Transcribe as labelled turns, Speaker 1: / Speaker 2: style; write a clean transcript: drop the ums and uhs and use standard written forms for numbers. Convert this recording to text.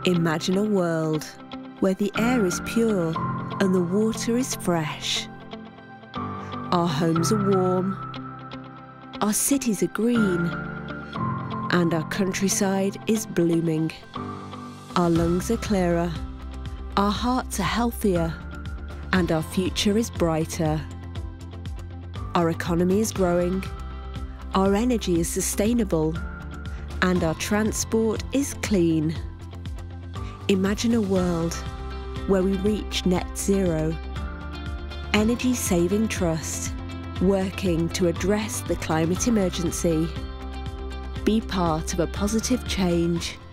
Speaker 1: Imagine a world where the air is pure and the water is fresh. Our homes are warm, our cities are green, and our countryside is blooming. Our lungs are clearer, our hearts are healthier, and our future is brighter. Our economy is growing, our energy is sustainable, and our transport is clean. Imagine a world where we reach net zero. Energy-saving trust, working to address the climate emergency. Be part of a positive change